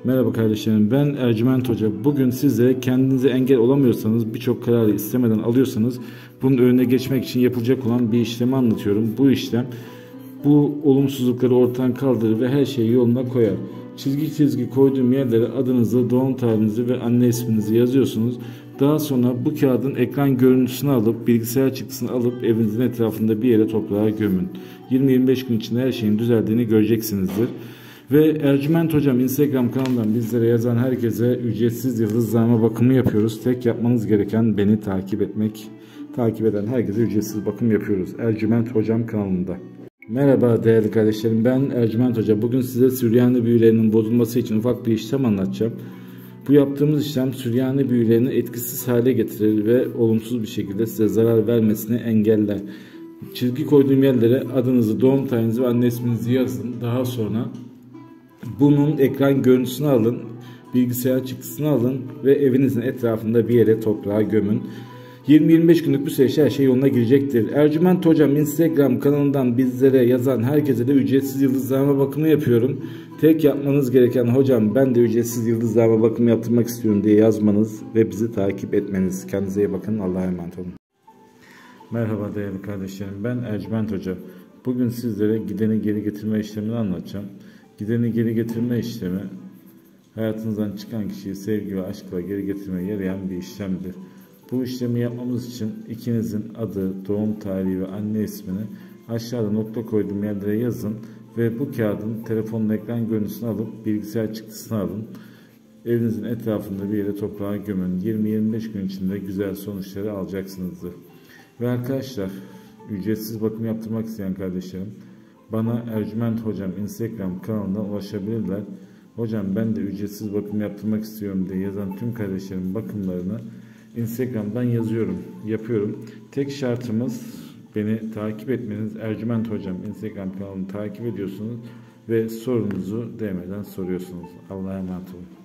Merhaba kardeşlerim, ben Ercüment Hoca. Bugün size kendinize engel olamıyorsanız, birçok kararı istemeden alıyorsanız bunun önüne geçmek için yapılacak olan bir işlemi anlatıyorum. Bu işlem bu olumsuzlukları ortadan kaldırır ve her şeyi yoluna koyar. Çizgi çizgi koyduğum yerlere adınızı, doğum tarihinizi ve anne isminizi yazıyorsunuz. Daha sonra bu kağıdın ekran görüntüsünü alıp, bilgisayar çıktısını alıp evinizin etrafında bir yere toprağa gömün. 20-25 gün içinde her şeyin düzeldiğini göreceksinizdir. Ve Ercüment Hocam Instagram kanalından bizlere yazan herkese ücretsiz yıldızlama bakımı yapıyoruz. Tek yapmanız gereken beni takip etmek. Takip eden herkese ücretsiz bakım yapıyoruz. Ercüment Hocam kanalında. Merhaba değerli kardeşlerim, ben Ercüment Hoca. Bugün size Süryani büyülerinin bozulması için ufak bir işlem anlatacağım. Bu yaptığımız işlem Süryani büyülerini etkisiz hale getirir ve olumsuz bir şekilde size zarar vermesini engeller. Çizgi koyduğum yerlere adınızı, doğum tarihinizi ve anne isminizi yazın. Daha sonra bunun ekran görüntüsünü alın, bilgisayar çıktısını alın ve evinizin etrafında bir yere toprağa gömün. 20-25 günlük bir süreçte her şey yoluna girecektir. Ercüment Hocam Instagram kanalından bizlere yazan herkese de ücretsiz yıldızlama bakımı yapıyorum. Tek yapmanız gereken hocam ben de ücretsiz yıldızlama bakımı yaptırmak istiyorum diye yazmanız ve bizi takip etmeniz. Kendinize iyi bakın. Allah'a emanet olun. Merhaba değerli kardeşlerim, ben Ercüment Hoca. Bugün sizlere gideni geri getirme işlemini anlatacağım. Gideni geri getirme işlemi hayatınızdan çıkan kişiyi sevgi ve aşkla geri getirmeye yarayan bir işlemdir. Bu işlemi yapmamız için ikinizin adı, doğum tarihi ve anne ismini aşağıda nokta koyduğum yerlere yazın ve bu kağıdın telefonun ekran görüntüsünü alıp bilgisayar çıktısını alın. Evinizin etrafında bir yere toprağa gömün. 20-25 gün içinde güzel sonuçları alacaksınızdır. Ve arkadaşlar, ücretsiz bakım yaptırmak isteyen kardeşlerim bana Ercüment Hocam Instagram kanalından ulaşabilirler. Hocam ben de ücretsiz bakım yaptırmak istiyorum diye yazan tüm kardeşlerim bakımlarını Instagram'dan yapıyorum. Tek şartımız beni takip etmeniz. Ercüment Hocam Instagram kanalını takip ediyorsunuz ve sorunuzu DM'den soruyorsunuz. Allah'a emanet olun.